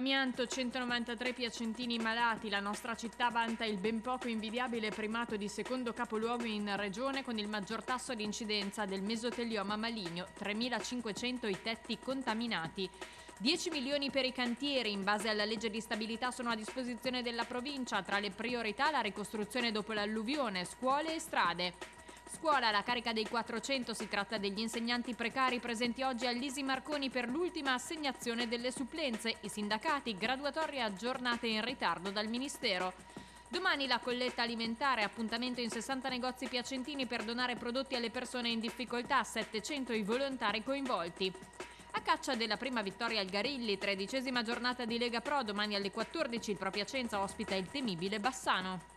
Amianto, 193 piacentini malati. La nostra città vanta il ben poco invidiabile primato di secondo capoluogo in regione con il maggior tasso di incidenza del mesotelioma maligno, 3.500 i tetti contaminati. 10 milioni per i cantieri, in base alla legge di stabilità sono a disposizione della provincia, tra le priorità la ricostruzione dopo l'alluvione, scuole e strade. Scuola, la carica dei 400, si tratta degli insegnanti precari presenti oggi all'Isi Marconi per l'ultima assegnazione delle supplenze. I sindacati, graduatorie aggiornate in ritardo dal Ministero. Domani la colletta alimentare, appuntamento in 60 negozi piacentini per donare prodotti alle persone in difficoltà, 700 i volontari coinvolti. A caccia della prima vittoria al Garilli, 13ª giornata di Lega Pro, domani alle 14 il Pro Piacenza ospita il temibile Bassano.